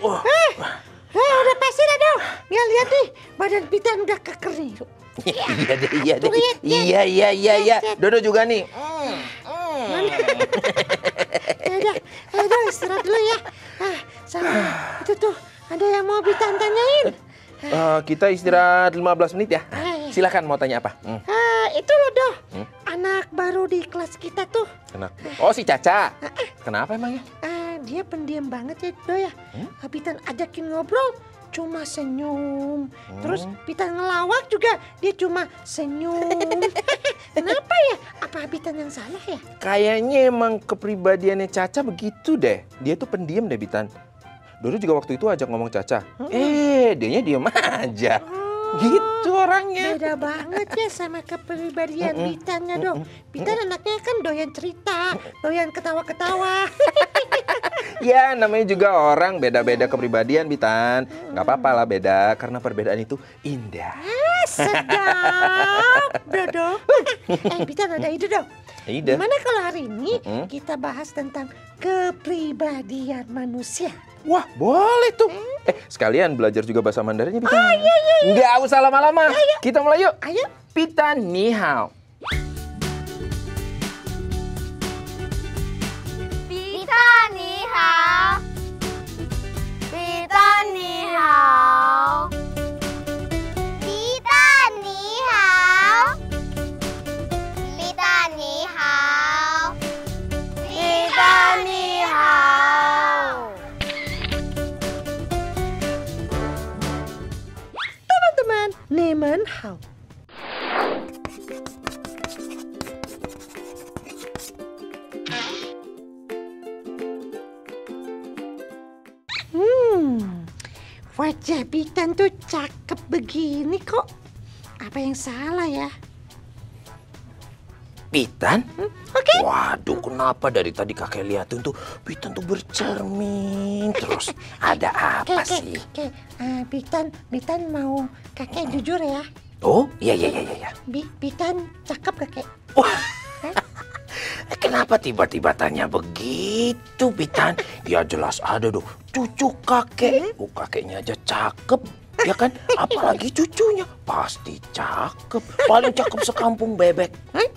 Udah pasti dah dong. Ya lihat nih, badan Pitan udah keker nih. Iya deh. Iya. Dodo juga nih. Udah istirahat dulu ya. Sama itu tuh ada yang mau Pitan tanyain. Kita istirahat 15 menit ya. Silakan mau tanya apa? Itu loh Doh, anak baru di kelas kita tuh. Oh si Caca. Kenapa emangnya? Dia pendiam banget ya Doh ya. Pitan ajakin ngobrol cuma senyum. Terus Pitan ngelawak juga dia cuma senyum. Kenapa ya? Apa Pitan yang salah ya? Kayaknya emang kepribadiannya Caca begitu deh. Dia tuh pendiam deh Pitan. Dodo juga waktu itu ajak ngomong Caca. Dianya diem aja. Gitu orangnya. Beda banget ya sama kepribadian Pitannya dong. Pitan anaknya kan doyan cerita, doyan ketawa-ketawa. Ya namanya juga orang beda-beda kepribadian Pitan. Gak apa-apa lah beda karena perbedaan itu indah. Sedap Dodo. Pitan ada ide dong. Ide? Gimana kalau hari ini kita bahas tentang kepribadian manusia? Wah boleh tuh. Sekalian belajar juga bahasa Mandarinnya Pitan. Iya. Nggak usah lama-lama. Kita mulai yuk. Ayo. Pitan ni hao. Pitan ni hao. Pitan ni hao. Pitan ni hao. Pitan ni hao. Pitan ni hao. Teman-teman, Nemen Hao. Wajah Pitan tuh cakep begini kok. Apa yang salah ya? Pitan? Oke. Waduh, kenapa dari tadi kakek liatin tuh Pitan tuh bercermin terus. Ada apa sih? Pitan mau kakek jujur ya. Oh, iya. Pitan cakep kakek. Wah, kenapa tiba-tiba tanya begitu, Pitan? Ya jelas ada dong, cucu kakek. Kakeknya aja cakep, ya kan? Apalagi cucunya, pasti cakep. Paling cakep sekampung bebek.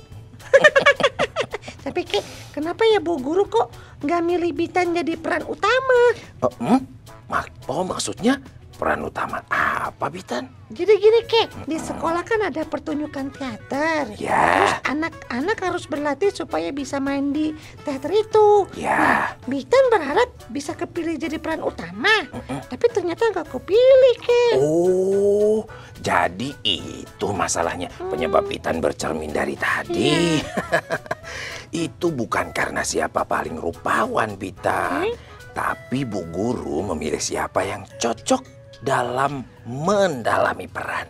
Tapi kenapa ya Bu Guru kok nggak milih Pitan jadi peran utama? Maksudnya peran utama apa, Pitan? Jadi gini di sekolah kan ada pertunjukan teater. Ya. Terus anak-anak harus berlatih supaya bisa main di teater itu. Ya. Pitan berharap bisa kepilih jadi peran utama, tapi ternyata nggak kepilih Oh, jadi itu masalahnya penyebab Pitan bercermin dari tadi. Itu bukan karena siapa paling rupawan, Pitan. Tapi Bu Guru memilih siapa yang cocok dalam mendalami peran.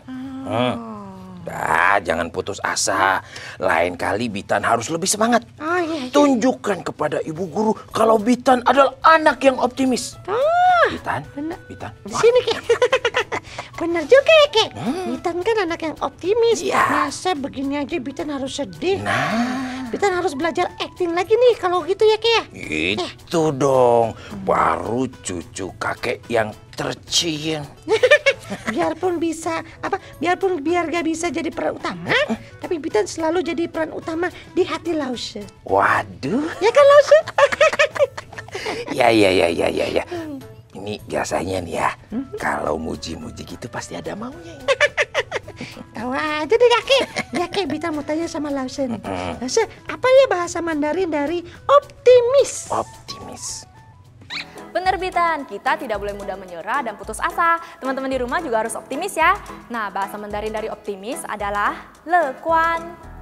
Jangan putus asa. Lain kali Pitan harus lebih semangat. Iya. Tunjukkan kepada Ibu Guru kalau Pitan adalah anak yang optimis. Pitan, bener. Pitan. Di sini bener juga ya Pitan kan anak yang optimis. Iya. Masa begini aja Pitan harus sedih. Nah, Pitan harus belajar acting lagi nih kalau gitu ya ya. itu dong. Baru cucu kakek yang tercium. Biarpun biar gak bisa jadi peran utama, tapi Pitan selalu jadi peran utama di hati Lause. Waduh. Ya kan Lause? Ya. Ini biasanya nih ya, kalau muji-muji gitu pasti ada maunya. Tahu aja deh ya Pitan mau tanya sama Lause nih. Lause, apa ya bahasa Mandarin dari optimis? Optimis. Bener Pitan, kita tidak boleh mudah menyerah dan putus asa. Teman-teman di rumah juga harus optimis ya. Nah, bahasa Mandarin dari optimis adalah lekuan.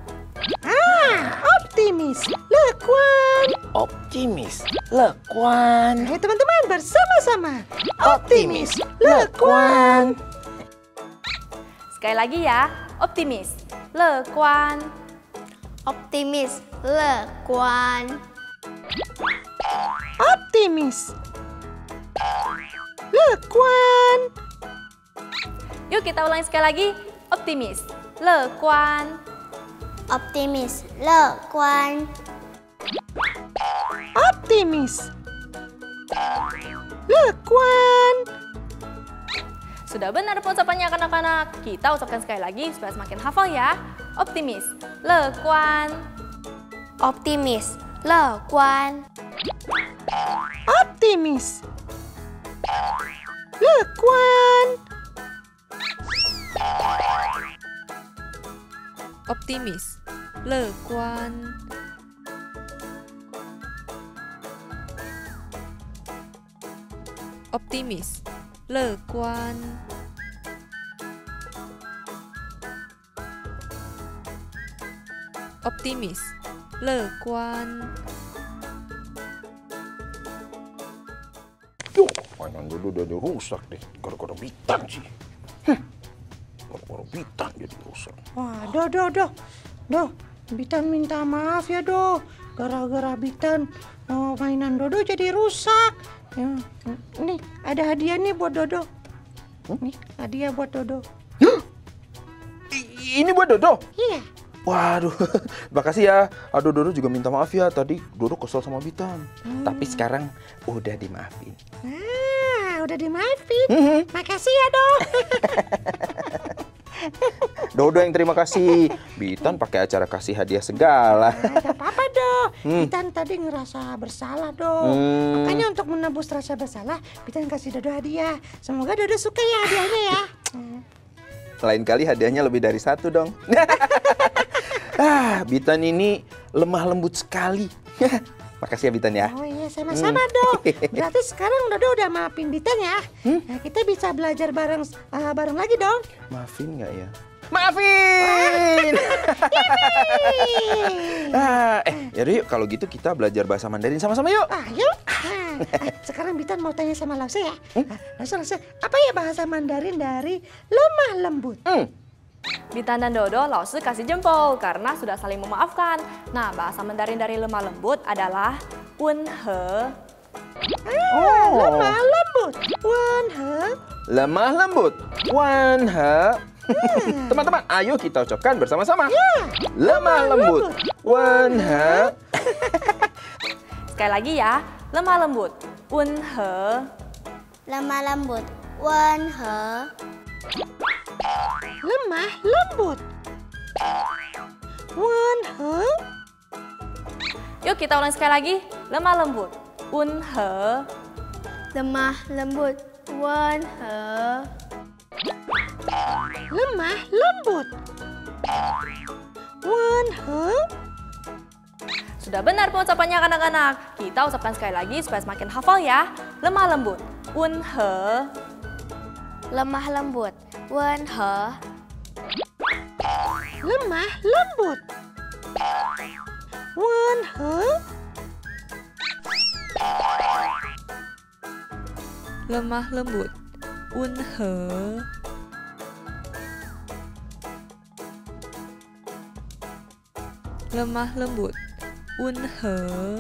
Optimis, lekuan. Optimis, lekuan. Ayo teman-teman bersama-sama. Optimis, lekuan. Sekali lagi ya, optimis, lekuan. Optimis, lekuan. Optimis, lekuan. Yuk kita ulangi sekali lagi, optimis, lekuan. Optimis, lekuan. Optimis, Lekuan. Sudah benar pengucapannya anak-anak. Kita ucapkan sekali lagi supaya semakin hafal ya. Optimis, lekuan. Optimis, lekuan. Optimis. Lekuan. Optimis, lekuan. Optimis, lekuan. Optimis, lekuan. Yuh, mainan dulu udah rusak deh. Gara-gara Bitan sih. Gara-gara Bitan jadi rusak. Wah, Doh, Bitan minta maaf ya, gara-gara Bitan mainan Dodo jadi rusak. Ya, nih ada hadiah nih buat Dodo. Nih hadiah buat Dodo. Ini buat Dodo? Iya. Waduh, makasih ya. Aduh, Dodo juga minta maaf ya. Tadi Dodo kesel sama Bitan. Tapi sekarang udah dimaafin. Udah dimaafin. Makasih ya, Dodo yang terima kasih. Bitan pakai acara kasih hadiah segala. Ada apa-apa, Bitan tadi ngerasa bersalah, Makanya untuk menebus rasa bersalah, Bitan kasih Dodo hadiah. Semoga Dodo suka ya hadiahnya ya. Lain kali hadiahnya lebih dari satu dong. Bitan ini lemah lembut sekali. Makasih ya Bitan ya. Oh iya, sama-sama, Berarti sekarang Dodo udah maafin Bitan ya. Nah, kita bisa belajar bareng lagi dong. Maafin nggak ya? Maafin! Yaudah yuk, kalau gitu kita belajar bahasa Mandarin sama-sama yuk. Yuk. Sekarang Bitan mau tanya sama Lause ya. Lause, apa ya bahasa Mandarin dari lemah lembut? Bitan dan Dodo, Lause kasih jempol karena sudah saling memaafkan. Nah, bahasa Mandarin dari lemah lembut adalah wenhe. Lemah lembut. Wenhe. Lemah lembut. Wenhe. Teman-teman, ayo kita ucapkan bersama-sama. Lemah lembut. Wenhe. Sekali lagi ya, lemah lembut. Wenhe. Lemah lembut, wenhe. Lemah lembut. Wenhe. Yuk kita ulang sekali lagi. Lemah lembut. Wenhe. Lemah lembut, wenhe. Lemah lembut. Wenhe. Sudah benar pengucapannya anak-anak. Kita ucapkan sekali lagi supaya semakin hafal ya. Lemah lembut. Wenhe. Lemah lembut, wenhe. Lemah lembut. Wenhe. Lemah lembut, wenhe. Lemah lembut, wenhe.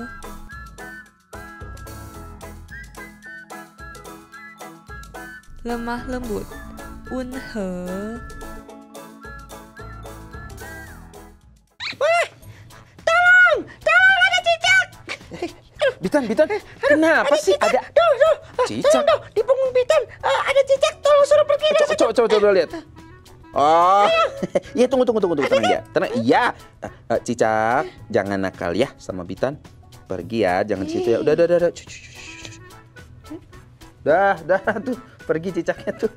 Lemah lembut, wenhe. Tolong ada cicak. Bitan, kenapa sih ada cicak? Tolong, di punggung Bitan ada cicak. Tolong suruh pergi. Coba lihat. Oh, iya tunggu, tenang ya. Tenang, iya. Cicak, jangan nakal ya sama Bitan. Pergi ya, jangan di situ ya. Udah. Dah tuh, pergi cicaknya tuh.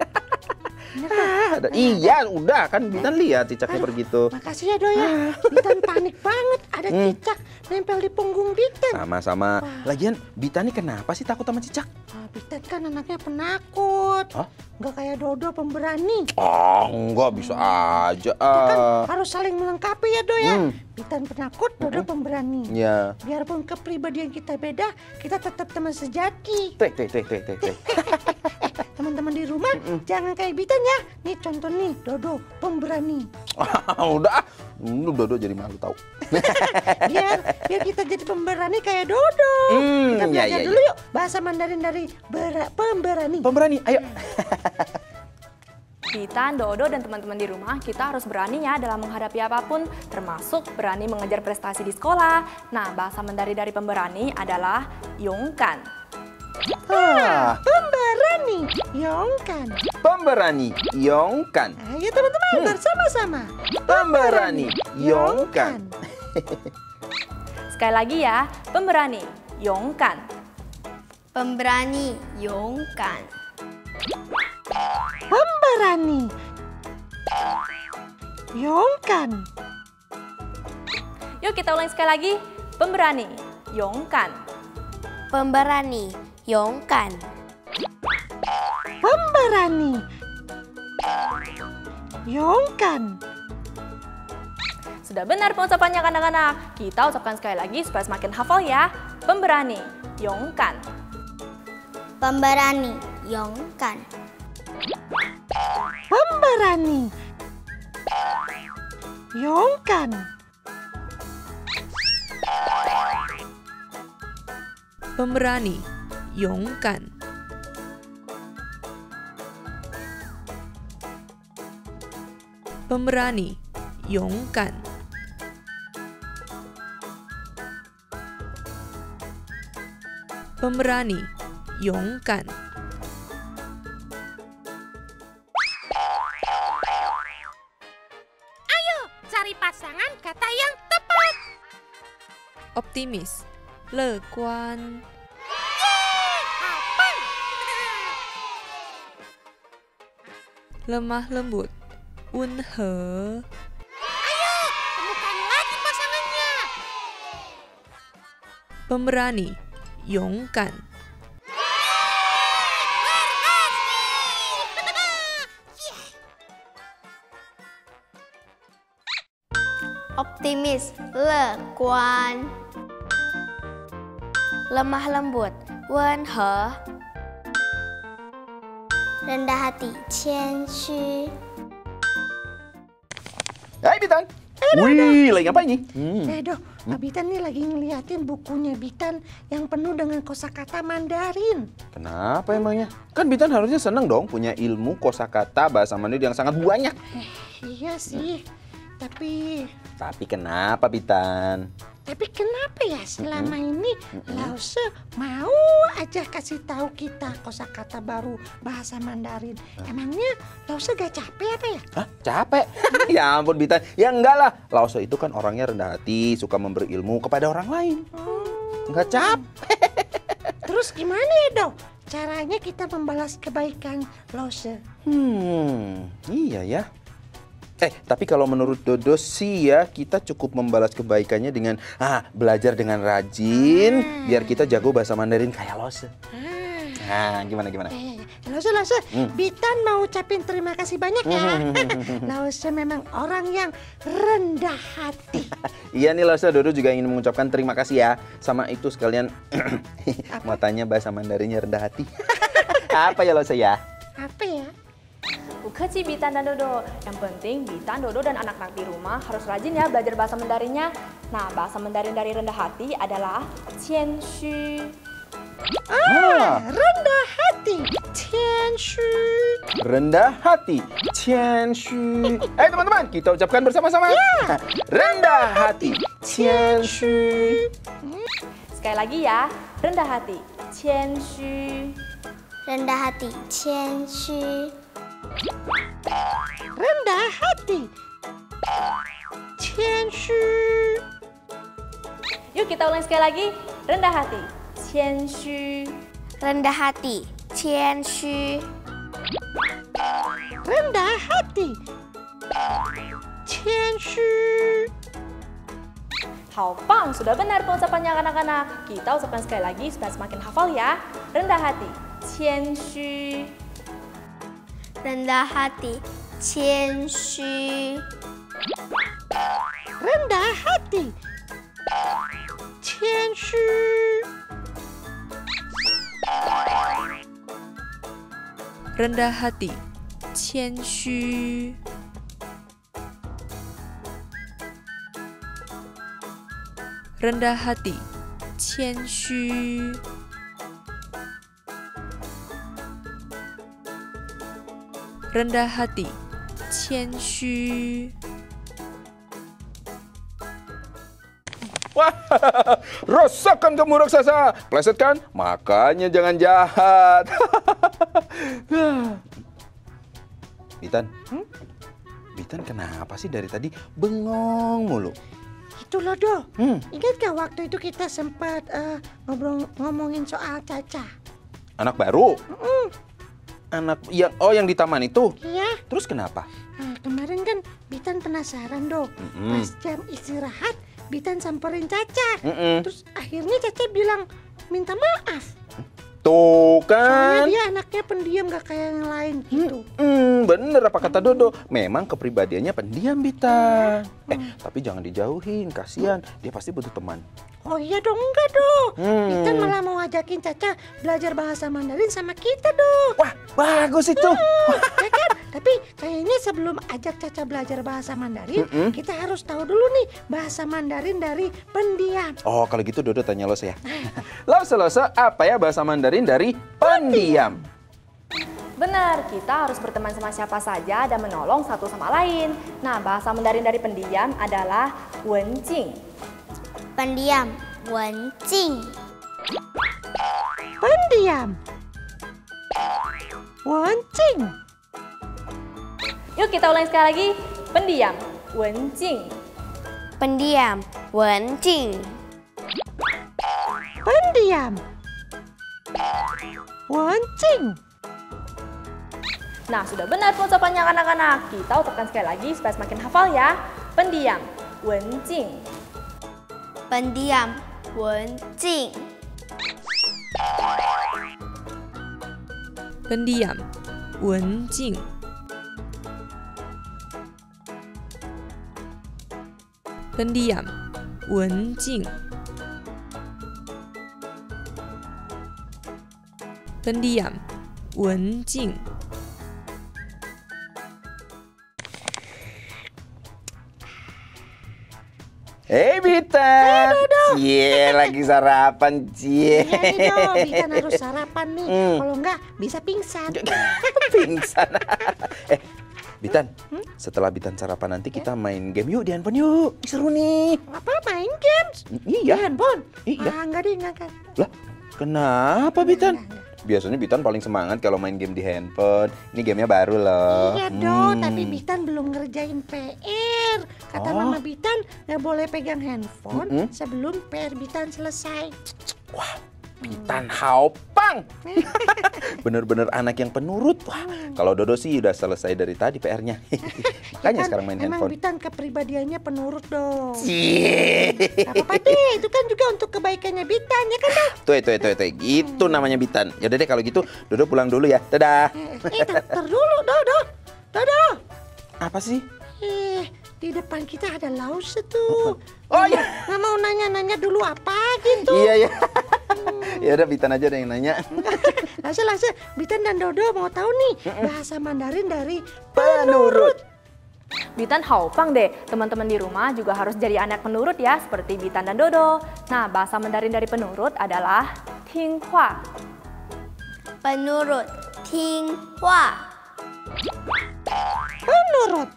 Iya, udah kan Bitan lihat cicaknya pergi tuh. Makasih ya, ya. Bitan panik banget ada cicak nempel di punggung Bitan. Sama-sama. Lagian Bitan ini kenapa sih takut sama cicak? Bitan kan anaknya penakut. Nggak kayak Dodo pemberani. Enggak bisa aja. Kan harus saling melengkapi ya, ya. Bitan penakut, Dodo pemberani. Ya. Biarpun kepribadian kita beda, kita tetap teman sejati. Teh. Teman-teman di rumah, jangan kayak Bitan ya. Nih contoh nih, Dodo pemberani. Udah, Dodo jadi malu tahu. biar kita jadi pemberani kayak Dodo. Kita belajar dulu yuk bahasa Mandarin dari pemberani. Pemberani, ayo. Bitan, Dodo, dan teman-teman di rumah, kita harus berani ya dalam menghadapi apapun, termasuk berani mengejar prestasi di sekolah. Nah, bahasa Mandarin dari pemberani adalah yongkan. Pemberani, Yongkan. Pemberani, Yongkan. Ayo teman-teman bersama-sama. Pemberani, Yongkan. Sekali lagi ya, pemberani, Yongkan. Pemberani, Yongkan. Pemberani, Yongkan. Yuk kita ulang sekali lagi, pemberani, Yongkan. Pemberani, Yongkan. Pemberani, Yongkan. Sudah benar pengucapannya anak-anak. Kita ucapkan sekali lagi supaya semakin hafal ya. Pemberani, Yongkan. Pemberani, Yongkan. Pemberani, Yongkan. Pemberani, Yongkan. Pemberani, Yongkan. Pemberani, Yongkan. Cari pasangan kata yang tepat. Optimis, 乐观. Lemah lembut, 温和. Temukan lagi pasangannya. Pemberani, 勇敢. Optimis, 乐观. Lemah lembut, 温和. Rendah hati, 谦虚. Hai Bitan. Wih, lagi ngapain nih? Doh, Pak Bitan nih lagi ngeliatin bukunya Bitan yang penuh dengan kosakata Mandarin. Kenapa emangnya? Kan Bitan harusnya seneng dong punya ilmu kosakata bahasa Mandarin yang sangat banyak. Iya sih, tapi Kenapa Bitan? kenapa ya selama ini Lause mau aja kasih tahu kita kosakata baru bahasa Mandarin. Emangnya Lause gak capek apa ya? Hah? Capek? Ya ampun Bitan. Ya enggak lah. Lause itu kan orangnya rendah hati, suka memberi ilmu kepada orang lain. Enggak capek. Terus gimana ya Dok? Caranya kita membalas kebaikan Lause. Iya ya. Tapi kalau menurut Dodo sih ya, kita cukup membalas kebaikannya dengan belajar dengan rajin, biar kita jago bahasa Mandarin kayak Lause. Gimana? Lause, Bitan mau ucapin terima kasih banyak ya. Lause memang orang yang rendah hati. Iya nih Lause, Dodo juga ingin mengucapkan terima kasih ya. Sama itu sekalian mau tanya bahasa Mandarinnya rendah hati. Apa ya Lause ya? Apa ya? Bukaci Bitan dan Dodo. Yang penting Bitan, Dodo, dan anak-anak di rumah harus rajin ya belajar bahasa Mandarinnya. Nah, bahasa Mandarin dari rendah hati adalah 谦虚. Rendah hati, 谦虚. Rendah hati, 谦虚. Teman-teman, kita ucapkan bersama-sama. Rendah hati, 谦虚. Sekali lagi ya, rendah hati, 谦虚. Rendah hati, 谦虚. Rendah hati, 谦虚. Yuk kita ulang sekali lagi, rendah hati, 谦虚. Rendah hati, 谦虚. Rendah hati, 谦虚. 好棒, sudah benar pengucapannya anak-anak. Kita ucapkan sekali lagi supaya semakin hafal ya. Rendah hati, 谦虚. Rendah hati, 谦虚. Rendah hati, 谦虚. Rendah hati, 谦虚. Rendah hati, 谦虚. Rendah hati, 谦虚. Wah, rasakan kamu raksasa. Pleset kan? Makanya jangan jahat. Bitan, Bitan kenapa sih dari tadi bengong mulu? Itu loh, Do. Ingat gak waktu itu kita sempat ngomongin soal Caca? Anak baru? Anak yang di taman itu? Iya. Terus kenapa? Nah, kemarin kan Bitan penasaran, Do. Pas jam istirahat, Bitan samperin Caca. Terus akhirnya Caca bilang minta maaf. Tuh Soalnya kan? dia anaknya pendiam gak kayak yang lain gitu. Bener apa kata Dodo. Memang kepribadiannya pendiam, Bitan. Tapi jangan dijauhin, kasihan. Dia pasti butuh teman. Oh iya dong, enggak, Do. Bitan malah mau ajakin Caca belajar bahasa Mandarin sama kita, Do. Wah, bagus itu. Ya kan? Tapi kayaknya sebelum ajak Caca belajar bahasa Mandarin, kita harus tahu dulu nih bahasa Mandarin dari pendiam. Oh, kalau gitu Dodo tanya Lose ya. Lose, apa ya bahasa Mandarin dari pendiam? Benar, kita harus berteman sama siapa saja dan menolong satu sama lain. Nah, bahasa Mandarin dari pendiam adalah wenjing. Pendiam, wencing. Pendiam. Wancing. Yuk kita ulangi sekali lagi. Pendiam, wenjing. Pendiam, wencing. Pendiam. Wancing. Nah, sudah benar pengucapannya anak-anak. Kita ucapkan sekali lagi supaya semakin hafal ya. Pendiam, wenjing. Pendiam, wencing. pendiam, 文静。pendiam, 文静。pendiam, 文静。 Hei Bitan, cie lagi sarapan cie. Iya nih dong, Bitan harus sarapan nih. Kalau enggak bisa pingsan. Pingsan. Bitan, setelah Bitan sarapan nanti kita main game yuk di handphone yuk. Seru nih. Apa main games? Di Iya. handphone? Iya. Enggak deh, enggak. Lah, kenapa Bitan? Enggak. Biasanya Bitan paling semangat kalau main game di handphone. Ini gamenya baru loh. Iya dong, tapi Bitan belum ngerjain PR. Kata Mama Bitan nggak boleh pegang handphone sebelum PR Bitan selesai. Wah, Bitan haopang. Bener-bener anak yang penurut. Wah, kalau Dodo sih udah selesai dari tadi PR-nya. Makanya sekarang main Emang handphone. Bitan kepribadiannya penurut dong. Cie. Gak apa-apa deh, itu kan juga untuk kebaikannya Bitan, ya kan dong? Tuh. Gitu namanya Bitan. Yaudah deh kalau gitu, Dodo pulang dulu ya. Dadah. Tar dulu, Dodo. Apa sih? Di depan kita ada Lause tuh. Oh iya. Nggak mau nanya-nanya dulu apa gitu. Iya. Ya udah Bitan aja deh yang nanya. Lause, Bitan dan Dodo mau tahu nih bahasa Mandarin dari Penurut. Bitan haopang deh, teman-teman di rumah juga harus jadi anak penurut ya, seperti Bitan dan Dodo. Nah, bahasa Mandarin dari penurut adalah tinghua. Penurut, tinghua. Penurut.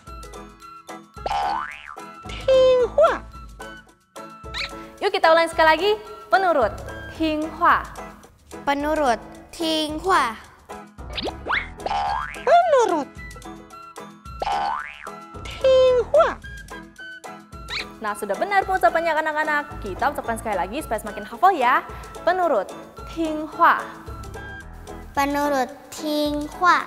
Tinghua. Yuk kita ulangi sekali lagi, penurut, tinghua. Penurut, tinghua. Penurut. Tinghua. Nah, sudah benar pengucapannya anak-anak. Kita ucapkan sekali lagi supaya semakin hafal ya. Penurut, tinghua. Penurut, tinghua.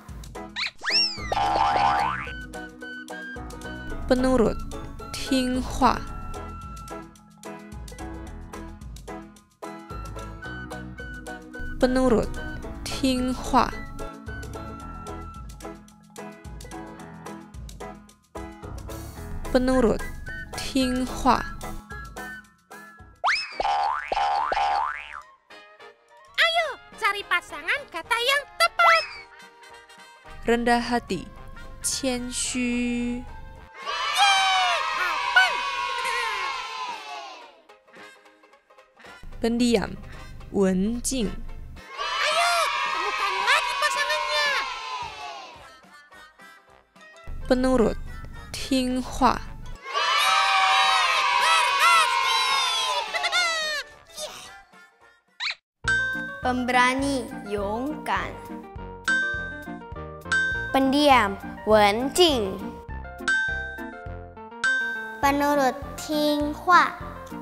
penurut, 听话。penurut, 听话。penurut, 听话。 Cari pasangan kata yang tepat. rendah hati, 谦虚。pendiam, 文静。 Temukan lagi pasangannya. penurut, 听话。 pemberani, 勇敢. Pendiam, 文静. Penurut, 听话.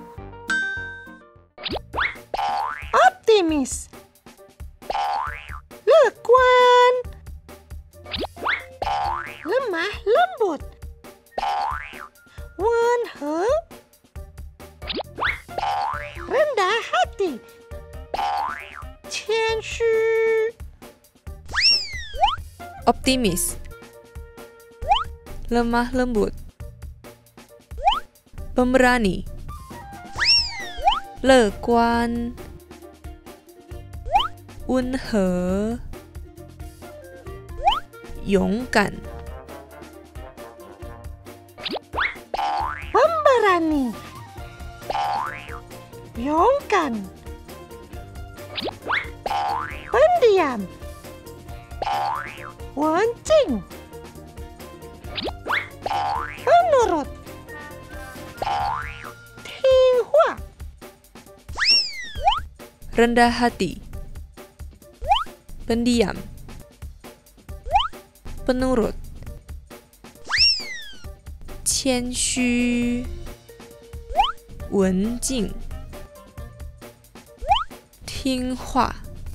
Optimis. Lekuan. Lemah lembut. Wenhe. Rendah hati. Qianshu. Optimis. Lemah lembut. Pemberani. 乐观。温和。勇敢。 Pemberani. 勇敢. Pendiam. 文静. Penurut. 听话. Rendah hati. Pendiam. Penurut. 谦虚。文静。听话。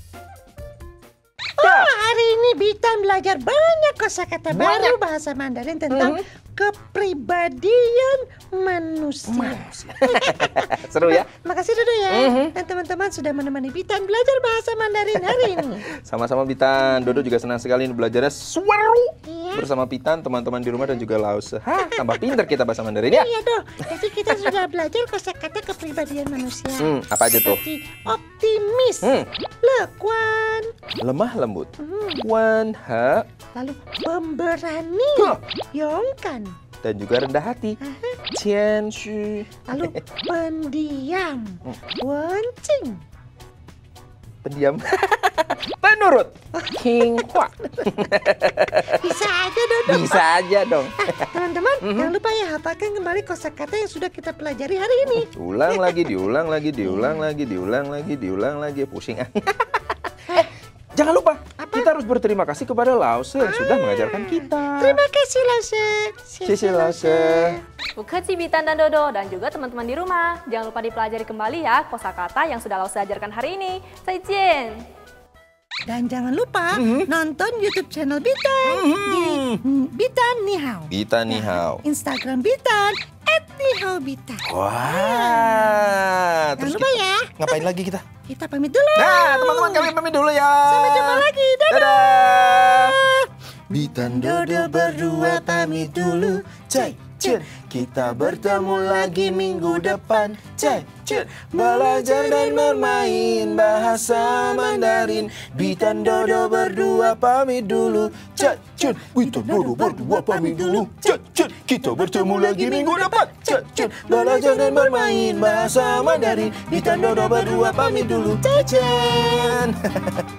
Hari ini Bitan belajar banyak kosakata baru bahasa Mandarin tentang kepribadian manusia. Seru ya? Makasih Dodo ya. Dan teman-teman sudah menemani Bitan belajar bahasa Mandarin hari ini. Sama-sama Bitan. Dodo juga senang sekali belajarnya seru Iya. bersama Bitan, teman-teman di rumah dan juga Lause. Hah, tambah pinter kita bahasa Mandarin ya. Iya dong. Jadi kita sudah belajar kosakata kepribadian manusia. Apa aja tuh? Seperti optimis, lekuan, Lemah lembut. Wanha lalu pemberani, yongkan, dan juga rendah hati. Qianshu. lalu pendiam, wencing. Pendiam. Penurut. Qinghua. Bisa aja Dodo. Bisa aja dong. Teman-teman, jangan lupa ya hafalkan kembali kosakata yang sudah kita pelajari hari ini. Ulang lagi, diulang lagi, diulang lagi, diulang lagi, diulang lagi. Pusing ah. Jangan lupa, kita harus berterima kasih kepada Lause yang sudah mengajarkan kita. Terima kasih Lause. Sisi Lause. Bukeci Bitan dan Dodo dan juga teman-teman di rumah. Jangan lupa dipelajari kembali ya kosakata yang sudah Lause ajarkan hari ini. Zaijian. Dan jangan lupa nonton YouTube channel Bitan di Bitan Nihao. Bitan Nihao. Instagram Bitan @nihaobitan. Wah. Jangan lupa ya. Ngapain lagi kita? Kita pamit dulu. Nah, teman-teman kami pamit dulu ya. Sampai jumpa lagi. Dadah. Bitan Dodo berdua pamit dulu. Cai, cun. Kita bertemu lagi minggu depan. Cai, cun. Belajar dan bermain bahasa Mandarin. Bitan Dodo berdua pamit dulu. Cai, cun. Bitan Dodo berdua pamit dulu. Cai, cun. Kita bertemu lagi minggu depan. Cai, cun. Belajar dan bermain bahasa Mandarin. Bitan Dodo berdua pamit dulu. Cai, cun.